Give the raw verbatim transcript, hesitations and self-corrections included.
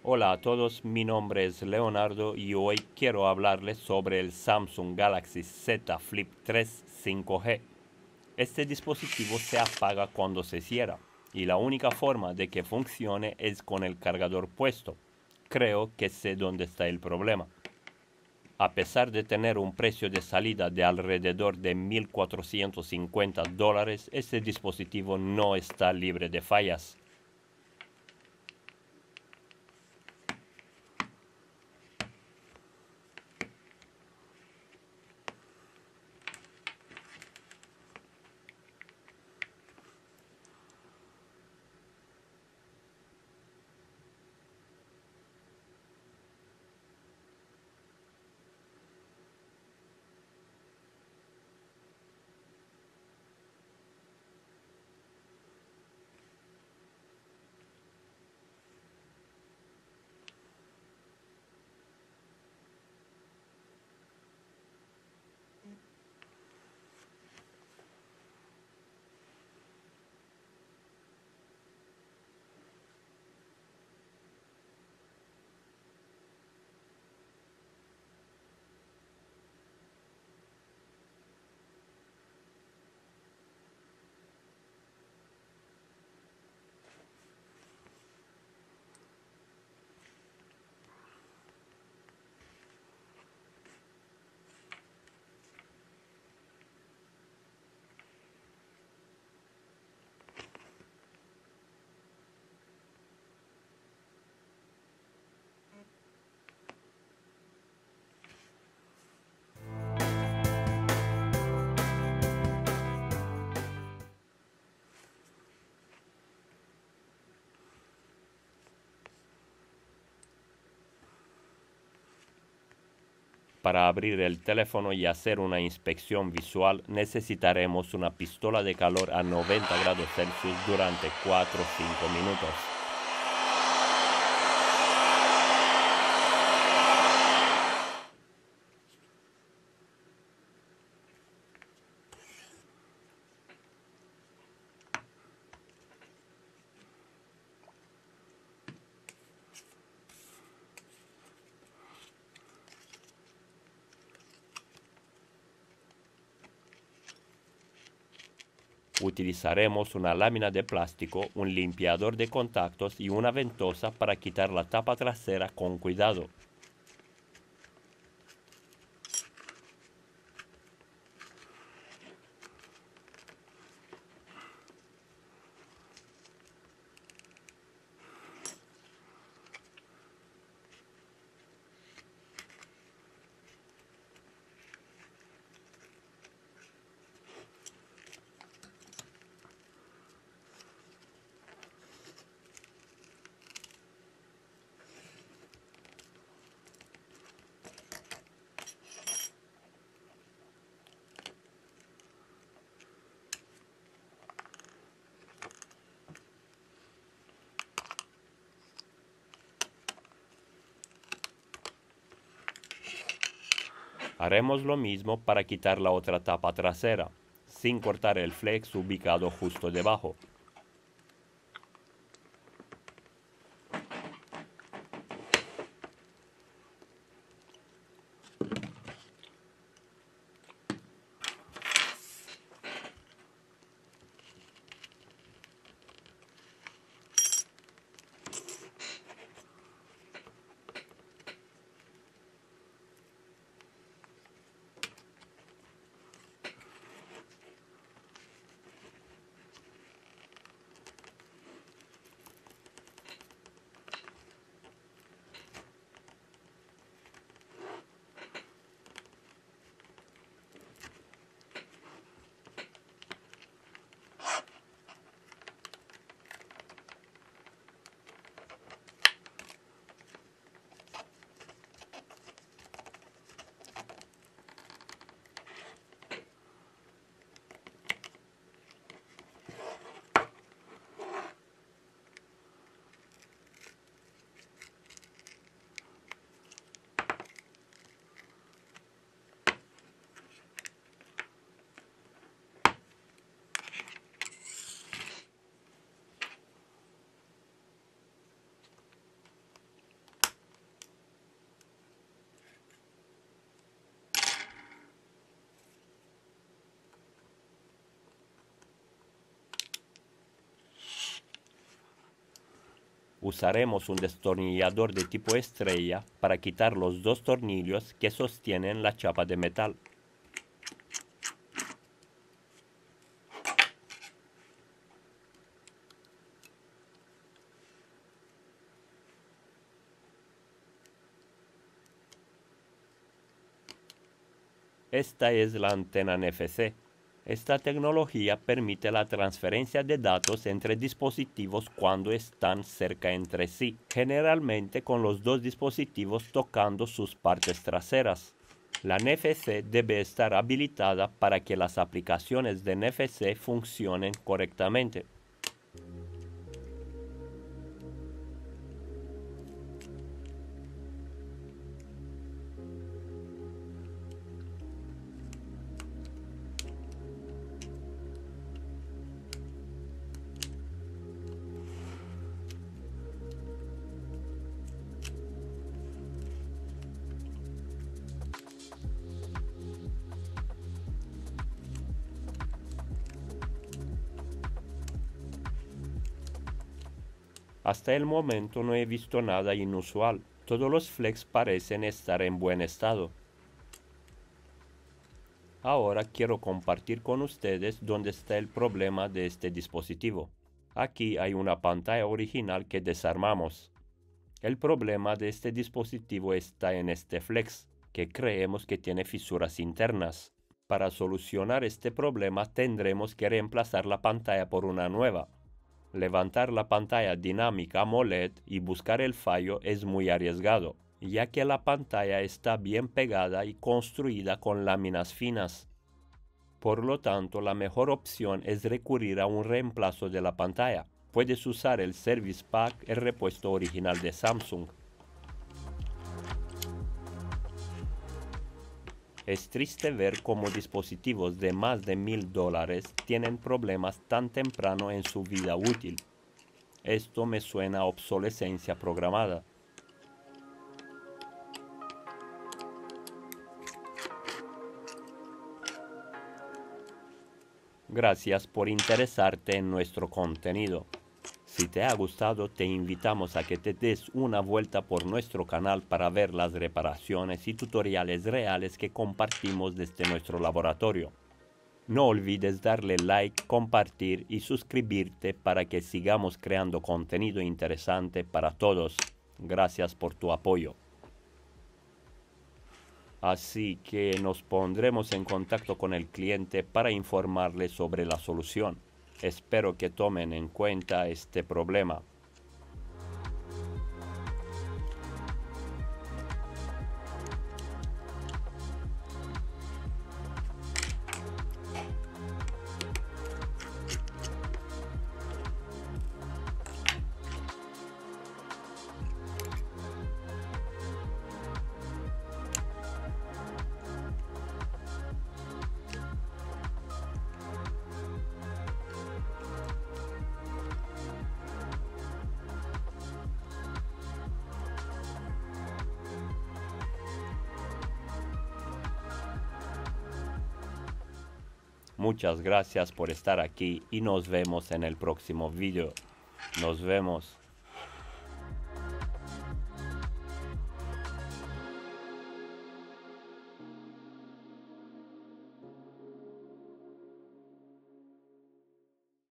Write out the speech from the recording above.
Hola a todos, mi nombre es Leonardo y hoy quiero hablarles sobre el Samsung Galaxy Z Flip tres cinco G. Este dispositivo se apaga cuando se cierra y la única forma de que funcione es con el cargador puesto. Creo que sé dónde está el problema. A pesar de tener un precio de salida de alrededor de mil cuatrocientos cincuenta dólares, este dispositivo no está libre de fallas. Para abrir el teléfono y hacer una inspección visual necesitaremos una pistola de calor a noventa grados Celsius durante cuatro a cinco minutos. Utilizaremos una lámina de plástico, un limpiador de contactos y una ventosa para quitar la tapa trasera con cuidado. Haremos lo mismo para quitar la otra tapa trasera, sin cortar el flex ubicado justo debajo. Usaremos un destornillador de tipo estrella para quitar los dos tornillos que sostienen la chapa de metal. Esta es la antena N F C. Esta tecnología permite la transferencia de datos entre dispositivos cuando están cerca entre sí, generalmente con los dos dispositivos tocando sus partes traseras. La N F C debe estar habilitada para que las aplicaciones de N F C funcionen correctamente. Hasta el momento no he visto nada inusual. Todos los flex parecen estar en buen estado. Ahora quiero compartir con ustedes dónde está el problema de este dispositivo. Aquí hay una pantalla original que desarmamos. El problema de este dispositivo está en este flex, que creemos que tiene fisuras internas. Para solucionar este problema tendremos que reemplazar la pantalla por una nueva. Levantar la pantalla dinámica AMOLED y buscar el fallo es muy arriesgado, ya que la pantalla está bien pegada y construida con láminas finas. Por lo tanto, la mejor opción es recurrir a un reemplazo de la pantalla. Puedes usar el Service Pack, el repuesto original de Samsung. Es triste ver cómo dispositivos de más de mil dólares tienen problemas tan temprano en su vida útil. Esto me suena a obsolescencia programada. Gracias por interesarte en nuestro contenido. Si te ha gustado, te invitamos a que te des una vuelta por nuestro canal para ver las reparaciones y tutoriales reales que compartimos desde nuestro laboratorio. No olvides darle like, compartir y suscribirte para que sigamos creando contenido interesante para todos. Gracias por tu apoyo. Así que nos pondremos en contacto con el cliente para informarle sobre la solución. Espero que tomen en cuenta este problema. Muchas gracias por estar aquí y nos vemos en el próximo video. Nos vemos.